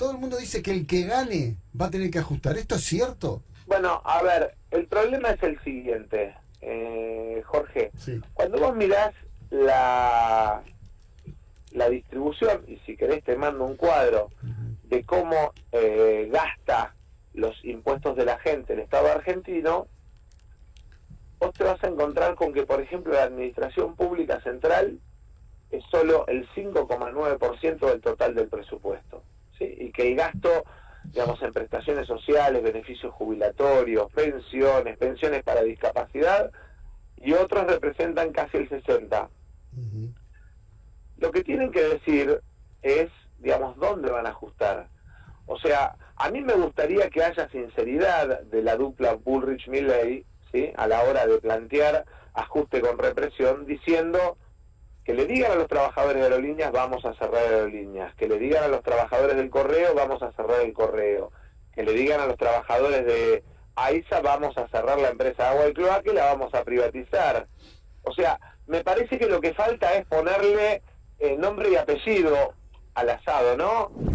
todo el mundo dice que el que gane va a tener que ajustar. ¿Esto es cierto? Bueno, a ver, el problema es el siguiente, Jorge. Sí. Cuando vos mirás la distribución, y si querés te mando un cuadro de cómo gasta los impuestos de la gente el Estado argentino, vos te vas a encontrar con que, por ejemplo, la administración pública central es solo el 5,9% del total del presupuesto, ¿sí? Y que el gasto, digamos, en prestaciones sociales, beneficios jubilatorios, pensiones para discapacidad y otros representan casi el 60%. Lo que tienen que decir es, digamos, dónde van a ajustar. O sea, a mí me gustaría que haya sinceridad de la dupla Bullrich-Milley, ¿sí?, a la hora de plantear ajuste con represión, diciendo que le digan a los trabajadores de aerolíneas vamos a cerrar aerolíneas, que le digan a los trabajadores del correo vamos a cerrar el correo, que le digan a los trabajadores de AISA vamos a cerrar la empresa Agua y Cloaca y la vamos a privatizar. O sea, me parece que lo que falta es ponerle nombre y apellido al asado, ¿no?